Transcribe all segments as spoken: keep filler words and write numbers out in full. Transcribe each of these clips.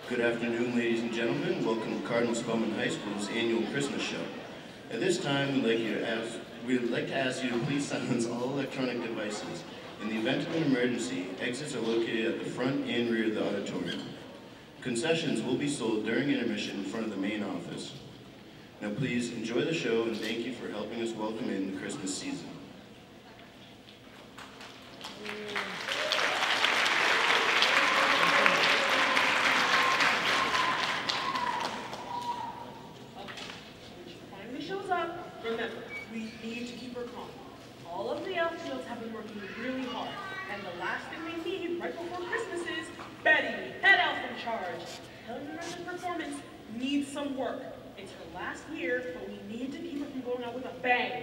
Good afternoon, ladies and gentlemen. Welcome to Cardinal Spellman High School's annual Christmas show. At this time, we'd like, you to ask, we'd like to ask you to please silence all electronic devices. In the event of an emergency, exits are located at the front and rear of the auditorium. Concessions will be sold during intermission in front of the main office. Now please enjoy the show and thank you for helping us welcome in the Christmas season. Finally shows up. Remember, we need to keep her calm. All of the outfields have been working really hard, and the last thing we need right before Christmas is Betty, head elf in charge. Eleanor's performance needs some work. It's her last year, but we need to keep her from going out with a bang.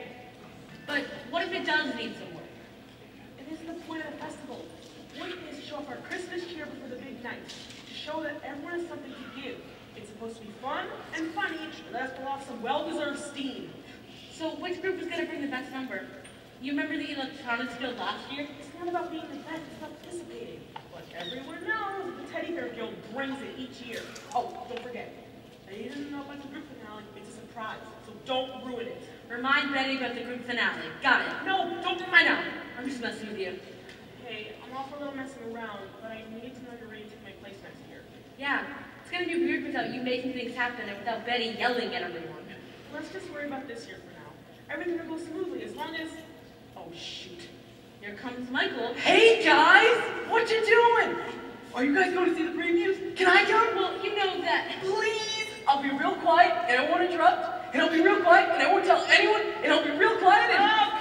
But what if it does need some work? It isn't the point of the festival. The point is to show off our Christmas cheer before the big night, to show that everyone has something to give. It's supposed to be fun and funny, and let us blow off some well-deserved steam. So which group is going to bring the best number? You remember the electronics guild last year? It's not about being the best, it's about participating. But everyone knows the Teddy Bear Guild brings it each year. Oh, don't forget, they didn't know about the group finale. It's a surprise, so don't ruin it. Remind Betty about the group finale. Got it. No, don't. I know. I'm just messing with you. Hey, I'm all for a little messing around, but I need to know you're ready to take my place next year. Yeah, it's going to be weird without you making things happen and without Betty yelling at everyone. Let's just worry about this year for now. Everything will go smoothly as long as... Oh, shoot. Here comes Michael. Hey, guys! What you doing? Are you guys going to see the previews? Can I come? Well, you know that. Please! I'll be real quiet, and I won't interrupt. And I'll be real quiet, and I won't tell anyone. And I'll be real quiet, and...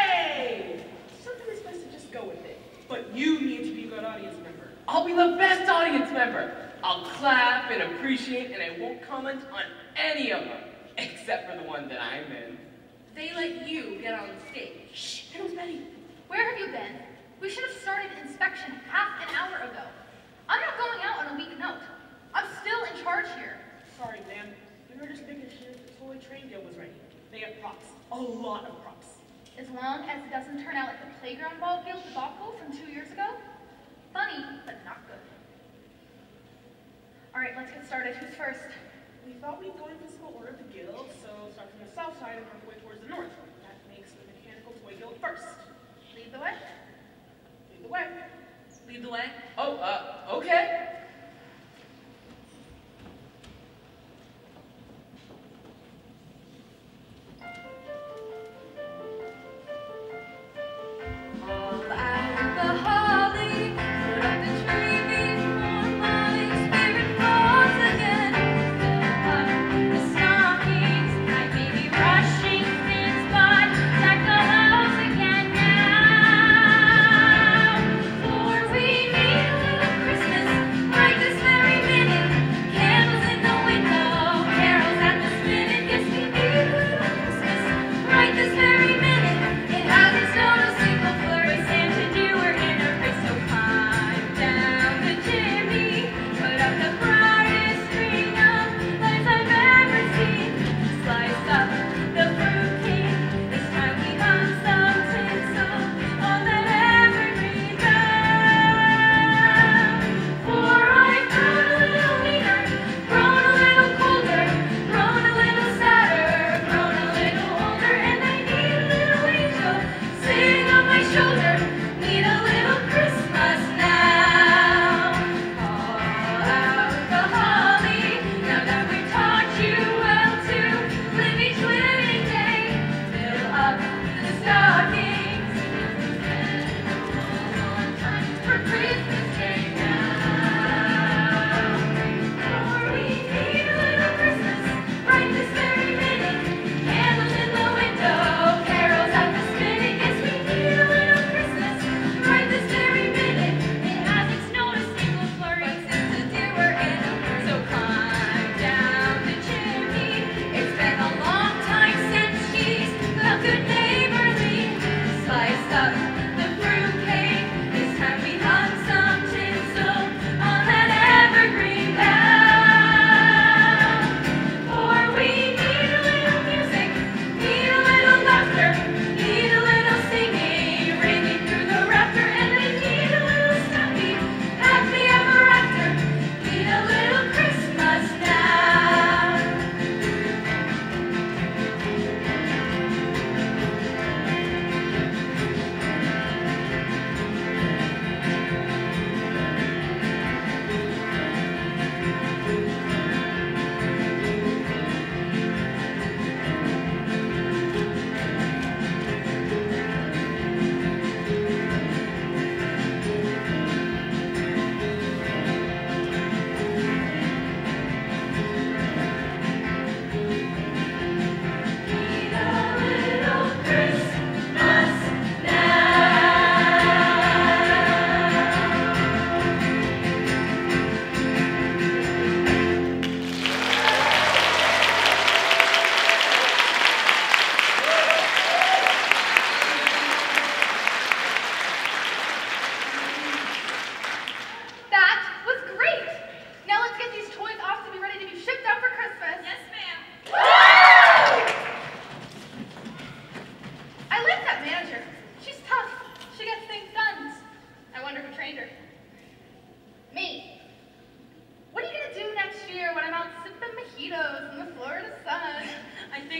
Okay! Sometimes it's best to just go with it. But you need to be a good audience member. I'll be the best audience member. I'll clap and appreciate, and I won't comment on any of them. Except for the one that I'm in. They let you get on stage. Shh! There was Betty. Where have you been? We should have started inspection half an hour ago. I'm not going out on a weak note. I'm still in charge here. Sorry, ma'am. We were just making sure the toy train deal was ready. They have props. A lot of props. As long as it doesn't turn out like the playground ball field debacle from two years ago. Funny, but not good. All right, let's get started. Who's first? We thought we'd go in physical order of the guild, so start from the south side and work our way towards the north. That makes the mechanical toy guild first. Lead the way. Lead the way. Lead the way. Oh, uh, okay. All out the holly, put up the tree before my spirit falls again. Fill up the stockings, my baby rushing things, but deck the house again now. For we need a little Christmas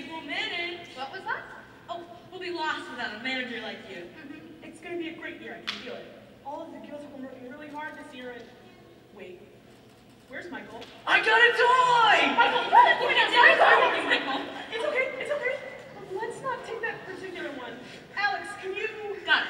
big woman. What was that? Oh, we'll be lost without a manager like you. Mm-hmm. It's going to be a great year, I can feel it. All of the girls have been working really hard this year and... Wait, where's Michael? I got a toy! Michael, what? Give me that toy! Sorry, Michael. It's okay, it's okay. Let's not take that particular one. Alex, can you... Got it.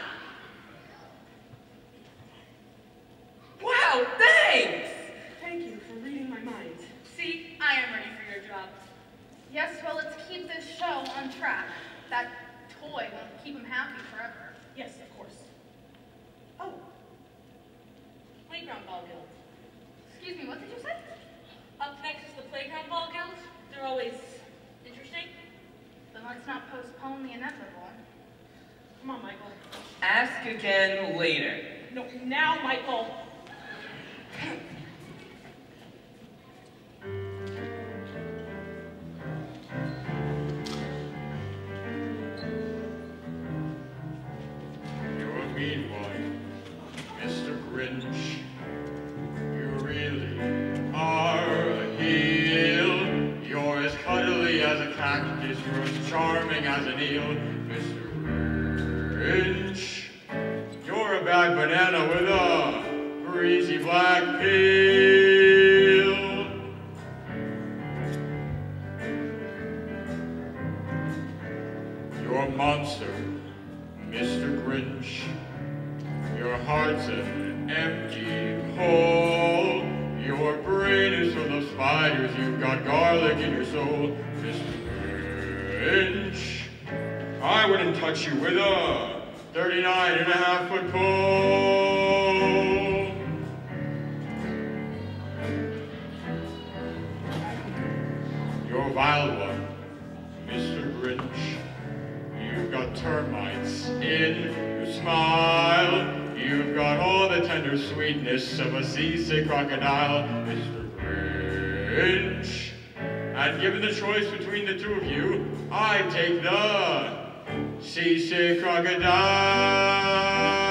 Wow, thanks! Thank you for reading my mind. See, I am ready for your job. Yes, well, let's keep this show on track. That toy won't keep him happy forever. Yes, of course. Oh, Playground Ball Guild. Excuse me, what did you say? Up next is the Playground Ball Guild. They're always interesting. Then let's not postpone the inevitable. come on, Michael. Ask again later. No, now, Michael. You're a mean one, Mister Grinch. You really are a heel. You're as cuddly as a cactus. You're as charming as an eel, Mister Grinch. You're a bad banana with a greasy black peel. You're a monster, Mister Grinch. Your heart's an empty hole. Your brain is full of spiders. You've got garlic in your soul, Mister Grinch. I wouldn't touch you with a thirty-nine and a half foot pole. You're a vile one, Mister Grinch. You've got termites in your smile. You've got all the tender sweetness of a seasick crocodile, Mister Grinch. And given the choice between the two of you, I'd take the seasick crocodile.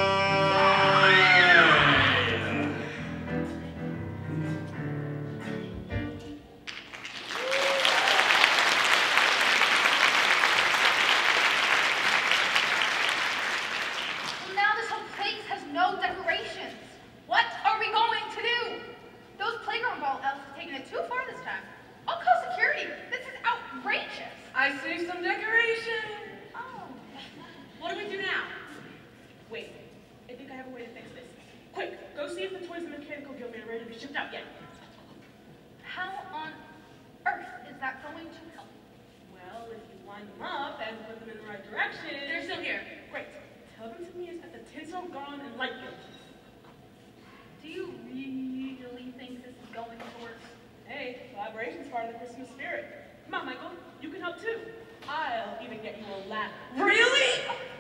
Now this whole place has no decorations. What are we going to do? Those playground ball elves have taken it too far this time. I'll call security. This is outrageous. I see some decoration. Oh. What do we do now? Wait, I think I have a way to fix this. Quick, go see if the toys in the mechanical guild are ready to be shipped out yet. How on earth is that going to help? Well, if you line them up and put them in the right direction... They're still here. Great. Tell them to me is at the Tinsel, Gone, and Light Guild. Do you really think this is going to work? Hey, collaboration's part of the Christmas spirit. Come on, Michael. You can help too. I'll even get you a ladder. Really?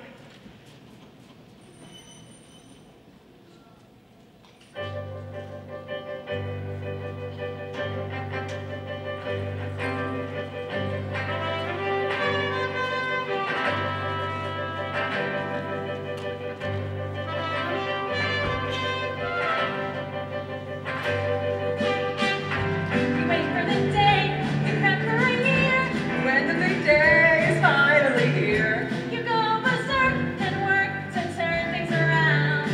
You wait for the day, you prep for a year. When the big day is finally here. You go berserk and work to turn things around.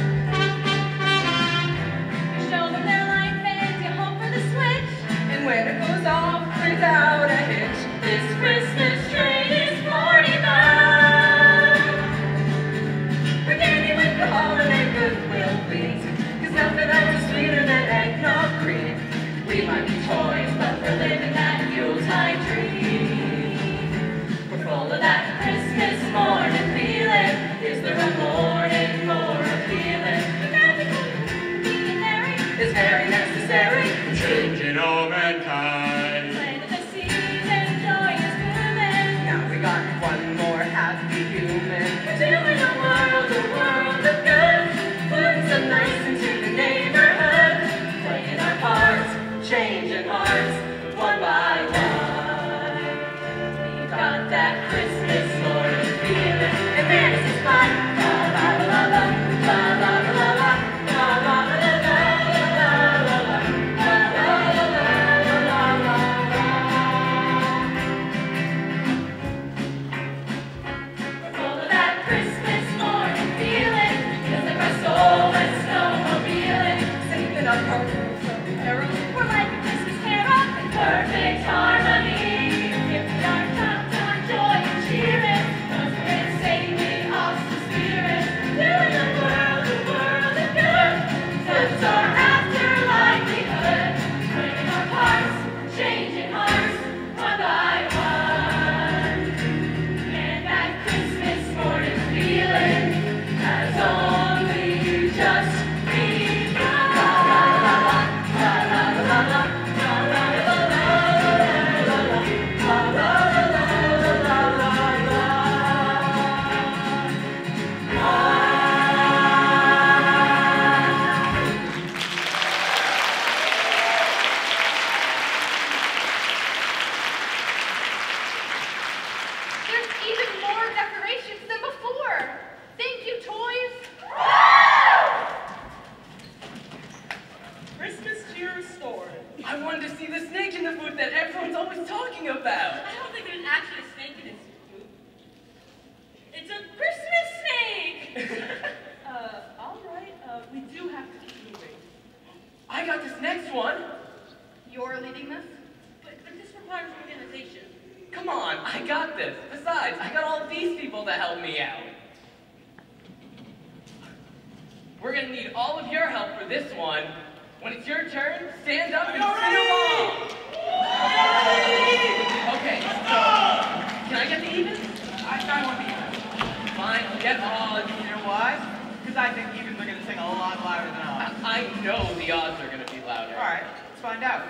You show them their life and you hope for the switch. And when it goes off without a hitch, This Christmas train is forty bound. we're candy with the holiday goodwill beat. Cause nothing else is sweeter than eggnog cream. We might be toys, but we're living that Yuletide dream. We're full of that Christmas morning feeling. Is there a morning more appealing? The magic of being merry It's very necessary. Changing all mankind. Playing in the season, joy is booming. Now we got one more happy human. We're doing a world, a world of good. Putting some nice into the neighborhood. Playing our parts, changing hearts, one by one. We got that Christmas morning feeling, and man, this is fun. La la la la la, la la la la, la la la la la, la la la la, la la la la la la la. carol. We're like a Christmas carol in perfect harmony. If we are jumped on joy and cheering, those we're saving us the spirit, filling the world, the world of good. Since our after livelihood, bringing our parts, changing hearts, one by one. And that Christmas morning feeling has only just begun. La la la la, la la la la, la la la la, la la la la la la. There's even more decorations than before. Thank you, toys. Christmas cheer restored. I wanted to see the snake in the booth that everyone's always talking about. I don't think there's actually a snake in this booth. It's a Christmas snake! Uh, all right. Uh, we do have to keep moving. I got this next one. You're leading this? But, but this requires organization. Come on, I got this. Besides, I got all of these people to help me out. We're gonna need all of your help for this one. When it's your turn, stand up and sing along. Okay, so, can I get the evens? I, I want the evens. Fine, I'll get odds. You know why? Because I think evens are going to sing a lot louder than odds. I, I know the odds are gonna be louder. Alright, let's find out.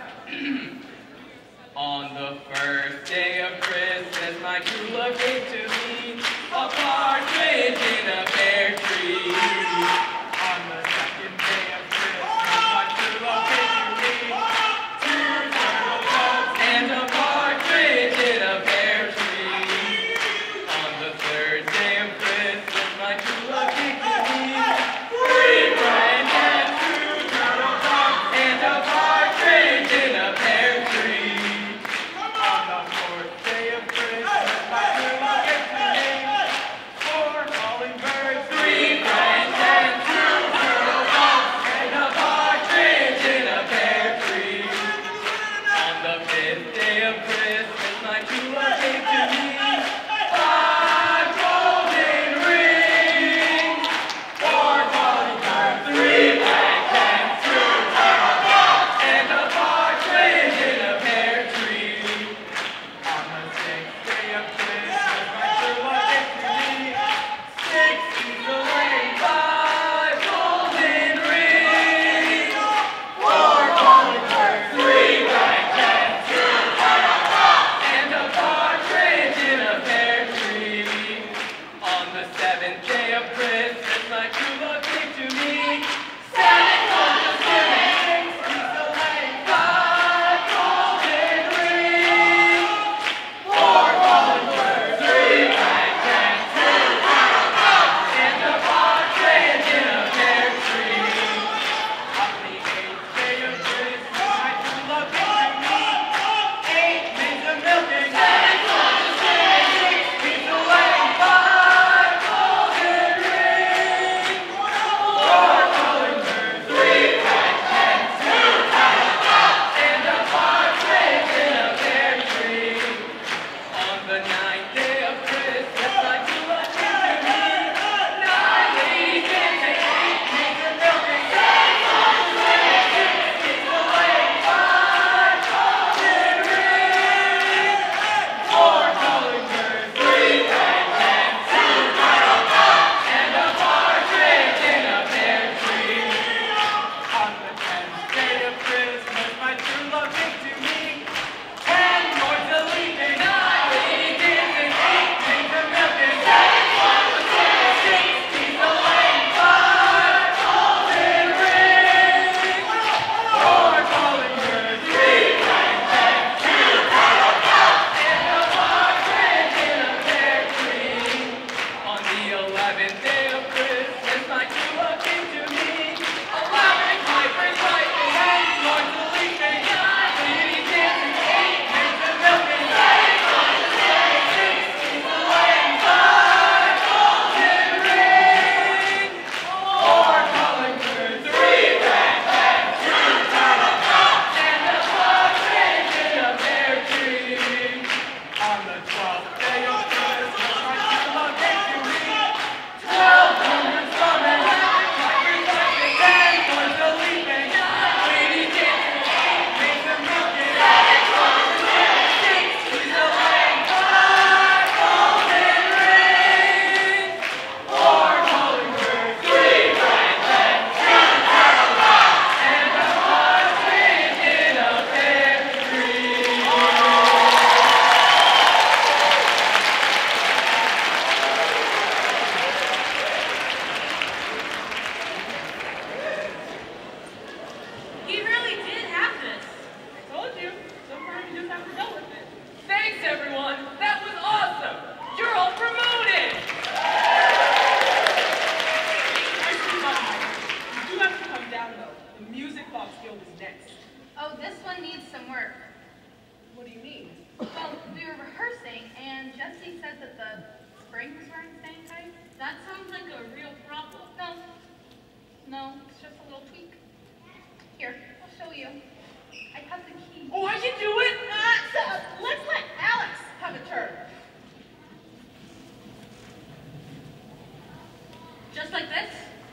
On the first day of Christmas, my true love gave to me a partridge in a pear tree. On the second day of Christmas, my true love gave to me two turtle doves And a partridge in a pear tree. On the third day of Christmas, my true love gave to me three friends and two turtle doves and a partridge in a pear tree. On the fourth day of Christmas, my true love gave to me four calling birds, Three friends and two time to go with it. Thanks, everyone. That was awesome. You're all promoted. You do have to come down, though. The Music Box Guild is next. Oh, this one needs some work. What do you mean? Well, we were rehearsing, and Jesse said that the springs weren't staying tight. That sounds like a real problem. No, no, it's just a little tweak. Here, I'll show you. I have the key. Oh, I can do it! Uh, so, let's let Alex have a turn. Just like this?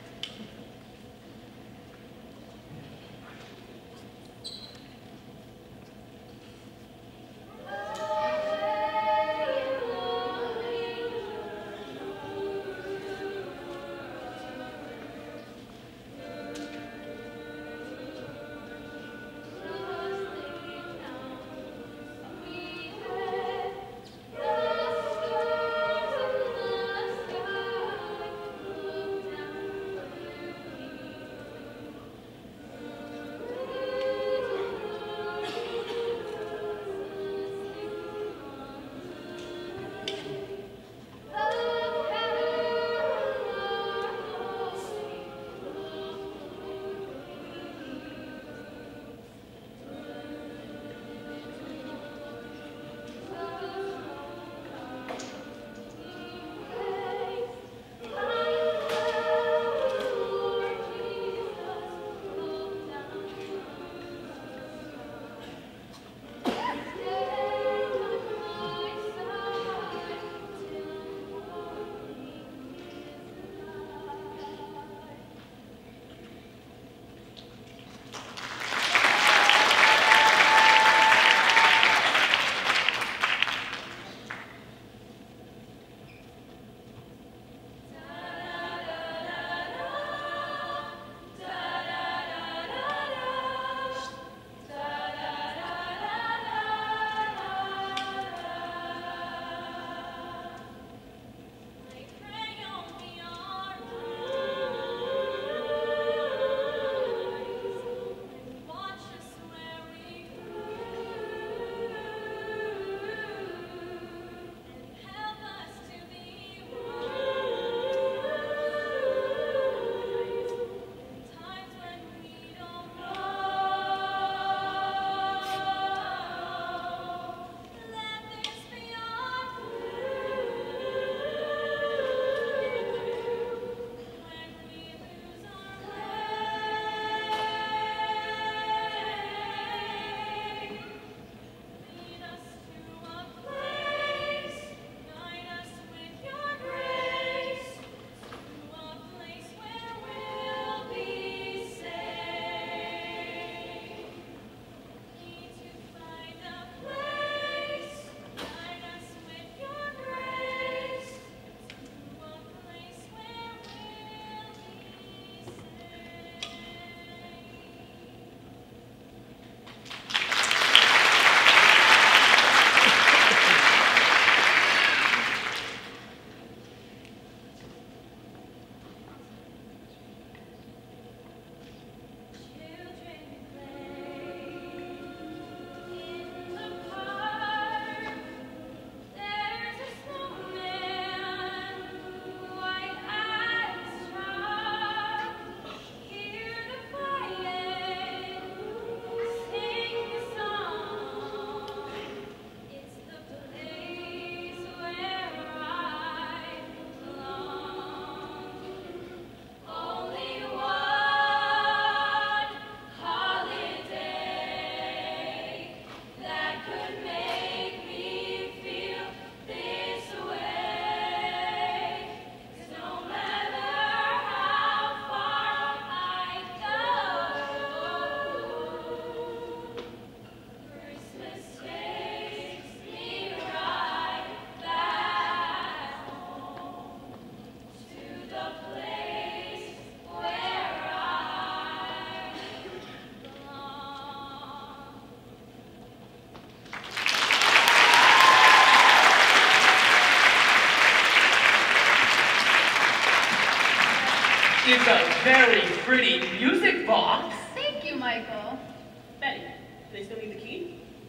is a very pretty music box. Thank you, Michael. Betty, do they still need the key?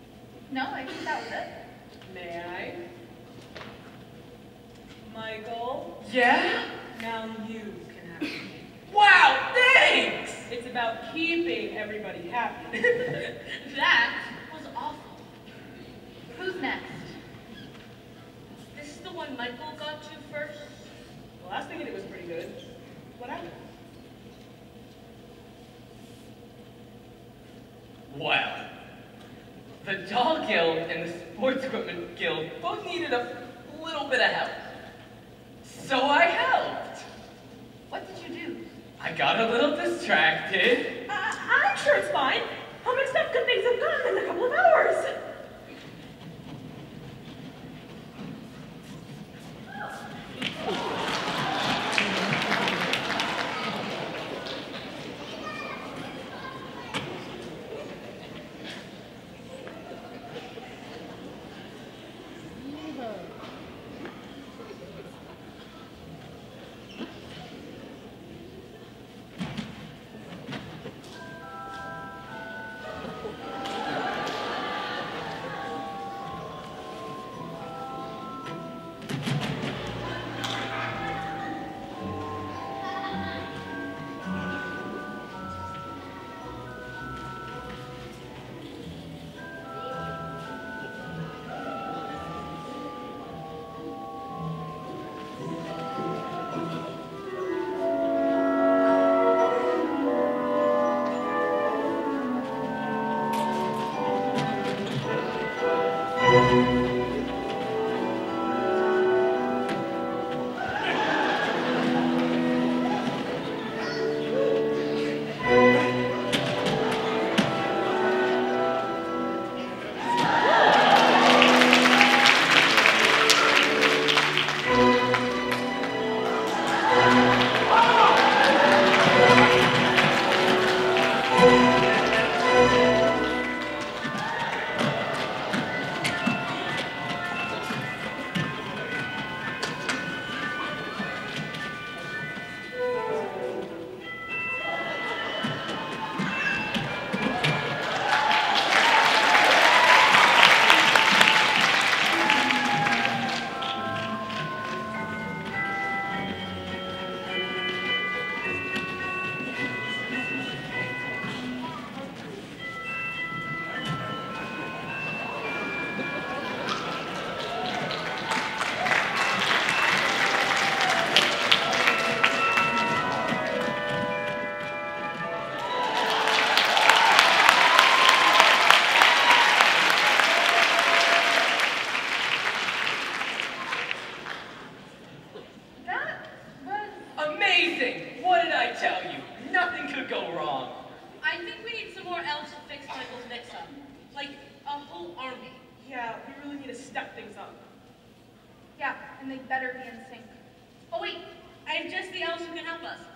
No, I think that was it. May I? Michael, Yeah? now you can have it. Wow, thanks! It's about keeping everybody happy. That was awful. Who's next? This is the one Michael got to first. The last thing I did was pretty good. What happened? Well, the Doll Guild and the Sports Equipment Guild both needed a little bit of help. So I helped. What did you do? I got a little distracted. Uh, I'm sure it's fine. How mixed up could things have gotten in a couple of hours? and they better be in sync. Oh wait, I have just the elves who can help us.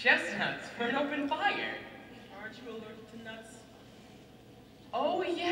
chestnuts for an open fire. Aren't you allergic to nuts? Oh, yeah.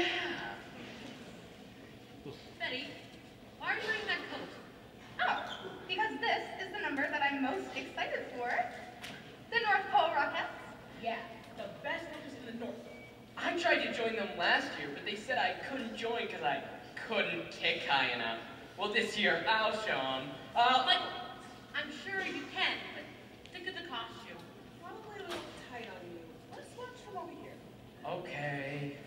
Betty, why are you wearing that coat? Oh, because this is the number that I'm most excited for. The North Pole Rockets. Yeah, the best workers in the North. I tried to join them last year, but they said I couldn't join because I couldn't kick high enough. Well, this year, I'll show them. Uh, Michael, I'm sure you can, but think of the costume. Probably a little tight on you. Let's watch from over here. okay.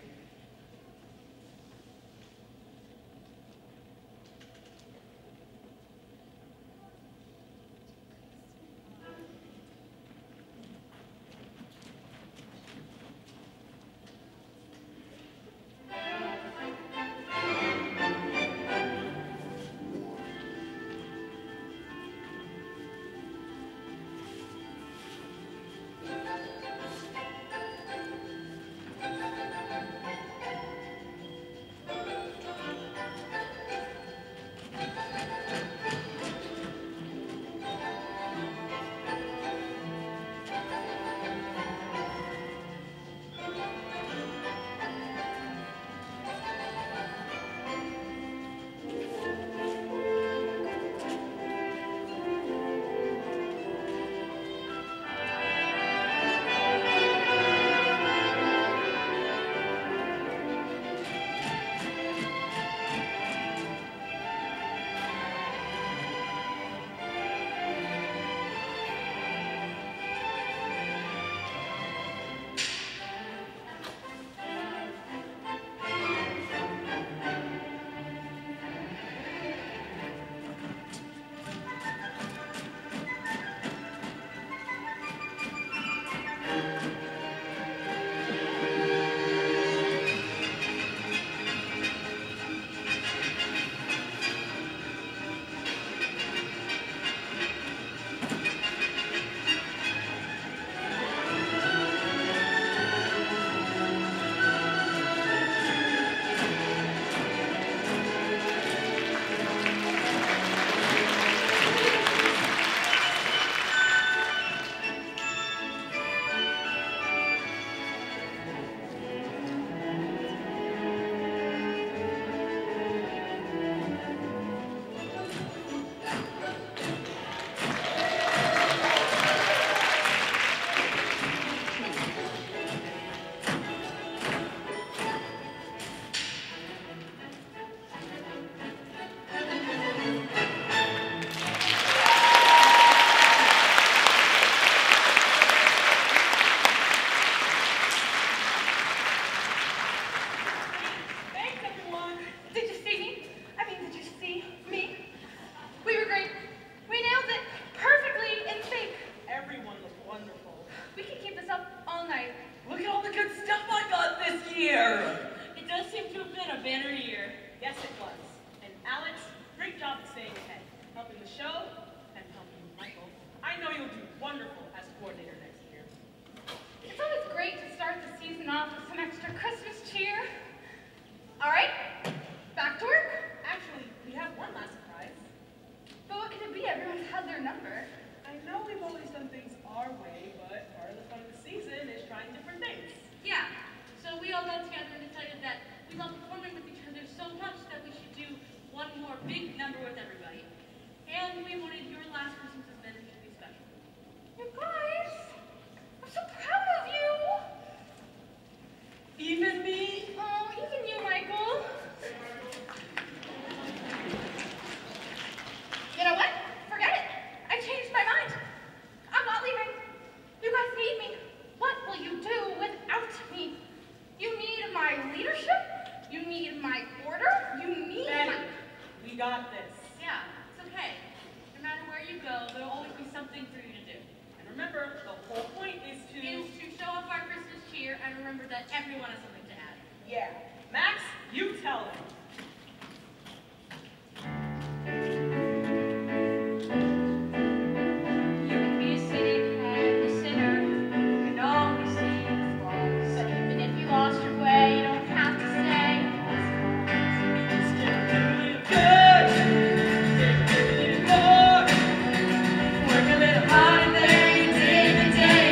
Thanks, everyone. Did you see me? I mean, did you see me? We were great. We nailed it perfectly in sync. Everyone looked wonderful. We can keep this up all night. Look at all the good stuff I got this year. It does seem to have been a banner year. Yes, it was. And Alex, great job at staying ahead, helping the show and helping Michael. I know you'll do wonderful as coordinator next year. It's always great to start the season off with some extra Christmas cheer. All right, back to work. Actually, we have one last surprise. But what could it be? Everyone's had their number. I know we've always done things our way, but part of the fun of the season is trying different things. Yeah. So we all got together and decided that we love performing with each other so much that we should do one more big number with everybody. And we wanted your last Christmas's message to be special. You guys, I'm so proud of you. Even me? Oh, even you, Michael. You know what? Forget it. I changed my mind. I'm not leaving. You guys need me. What will you do without me? You need my leadership. You need my order. You need Betty, my... we got this. Yeah, it's okay. No matter where you go, there'll always be something for you to do. And remember, the whole point is to... Is to show off our Christmas cheer and remember that everyone has something to add. Yeah. Max, you tell them. You can be a cynic and a sinner. You can always see the flaws. But even if you lost your way, you don't have to say it was Good. Take a little more. Work a little harder, day to day.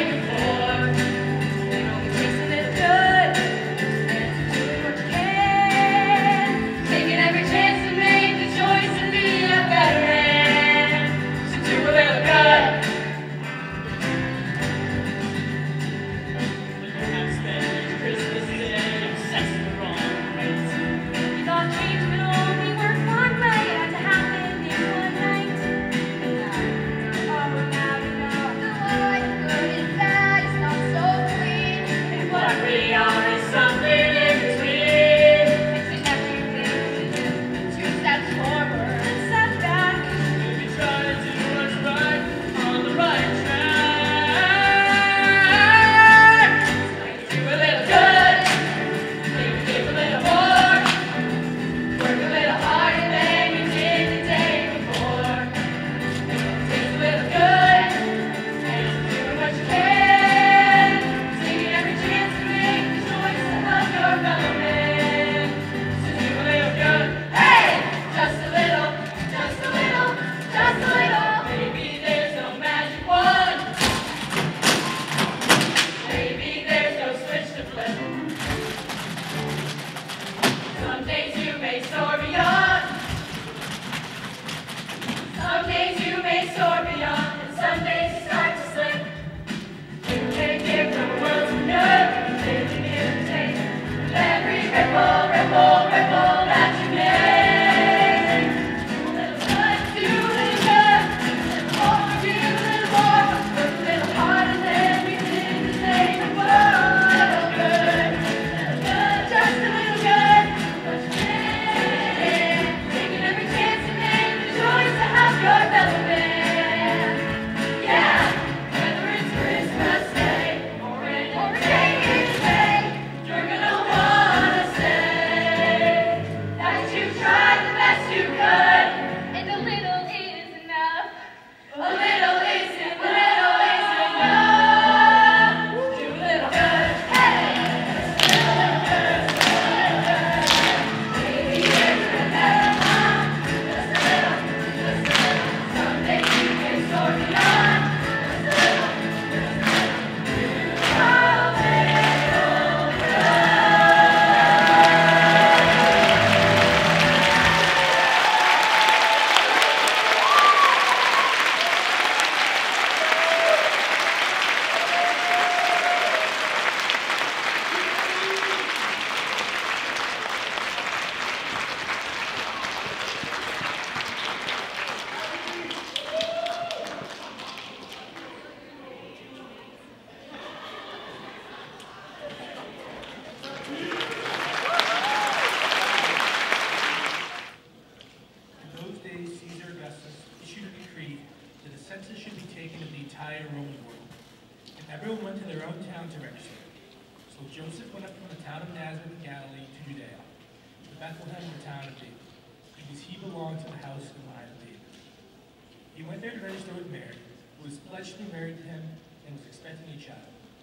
went from the town of Nazareth of Galilee to Judea, to Bethlehem, the town of David, because he belonged to the house and line of David. He went there to register with Mary, who was pledged to be married to him and was expecting a child.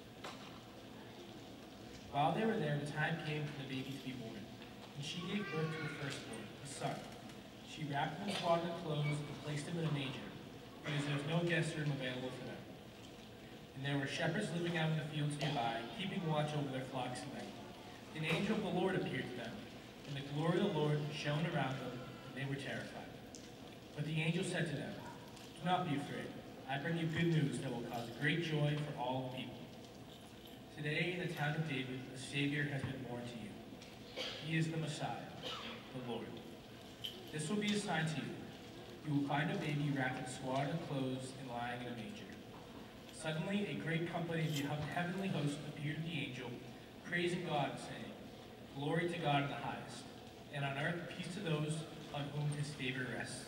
While they were there, the time came for the baby to be born, and she gave birth to her firstborn, a son. She wrapped him in swaddling clothes and placed him in a manger, because there was no guest room available for them. And there were shepherds living out in the fields nearby, keeping watch over their flocks at night. An angel of the Lord appeared to them, and the glory of the Lord shone around them, and they were terrified. But the angel said to them, "Do not be afraid. I bring you good news that will cause great joy for all the people. Today in the town of David, a Savior has been born to you. He is the Messiah, the Lord. This will be a sign to you. You will find a baby wrapped in swaddling clothes and lying in a manger." Suddenly, a great company of the heavenly host appeared to the angel, praising God and saying, "Glory to God in the highest, and on earth peace to those on whom his favor rests."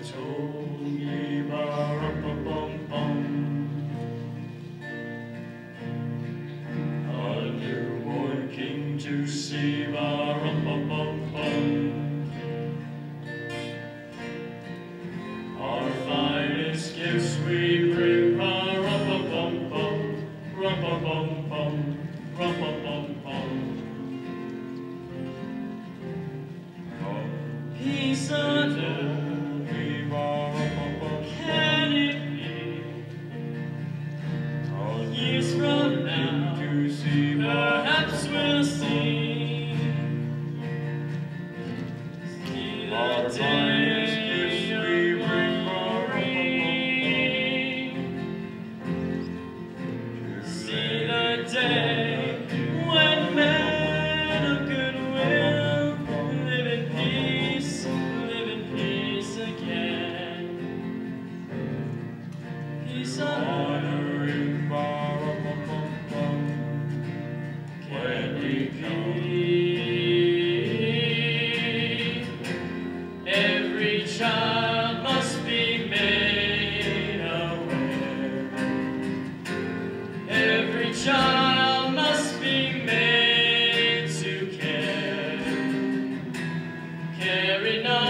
told me ba-rum-bum-bum-bum. A newborn king to see ba-rum-bum-bum-bum. Our finest gifts we bring ba-rum-bum-bum-bum, rum-bum-bum-bum, rum-bum-bum-bum. Peace on earth, can it be? Years from now, perhaps we'll see. See the day of glory. See the day when men of goodwill live in peace, live in peace again. Peace on Honoring ba-rum-bum-bum-bum. can we be? Every child must be made aware. Every child must be made to care. Care enough.